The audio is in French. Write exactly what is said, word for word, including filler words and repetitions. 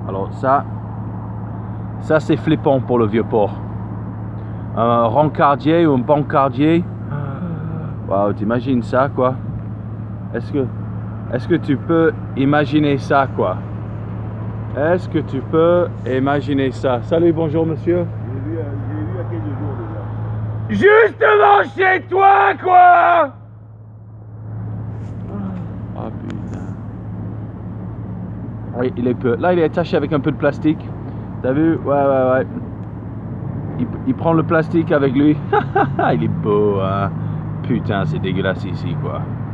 Alors ça, ça c'est flippant pour le Vieux-Port. Un rencardier ou un bancardier. Waouh, t'imagines ça quoi? Est-ce que, est-ce que tu peux imaginer ça quoi? Est-ce que tu peux imaginer ça? Salut, bonjour monsieur. J'ai vu, j'ai vu il y a quelques jours déjà. Justement chez toi quoi! Ah putain. Oui, il est peu. Là il est attaché avec un peu de plastique. T'as vu? Ouais ouais ouais. Il, il prend le plastique avec lui. Il est beau hein. Putain c'est dégueulasse ici quoi.